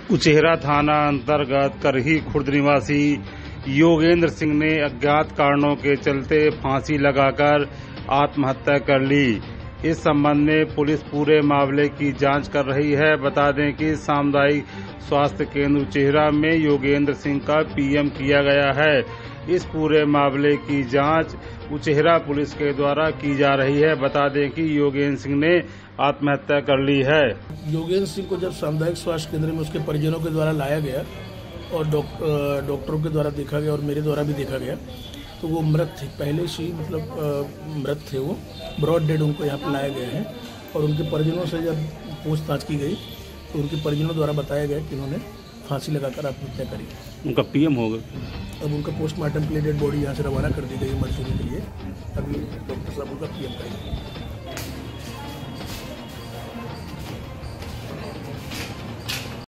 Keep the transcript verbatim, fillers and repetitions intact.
उचेहरा थाना अंतर्गत करही खुर्द निवासी योगेंद्र सिंह ने अज्ञात कारणों के चलते फांसी लगाकर आत्महत्या कर ली। इस संबंध में पुलिस पूरे मामले की जांच कर रही है। बता दें कि सामुदायिक स्वास्थ्य केंद्र उचेहरा में योगेंद्र सिंह का पीएम किया गया है। इस पूरे मामले की जांच उचेहरा पुलिस के द्वारा की जा रही है। बता दें कि योगेंद्र सिंह ने आत्महत्या कर ली है। योगेंद्र सिंह को जब सामुदायिक स्वास्थ्य केंद्र में उसके परिजनों के द्वारा लाया गया और डॉक्टरों के द्वारा देखा गया और मेरे द्वारा भी देखा गया तो वो मृत थे, पहले से ही मतलब मृत थे। वो ब्रॉड डेड उनको यहाँ पर लाया गया है और उनके परिजनों से जब पूछताछ की गई तो उनके परिजनों द्वारा बताया गया कि उन्होंने फांसी लगाकर आत्महत्या करी। उनका पीएम हो गया। अब उनका पोस्टमार्टम के लिए डेड बॉडी यहाँ से रवाना कर दी गई मजदूरी के लिए। अभी डॉक्टर साहब उनका पीएम करेंगे।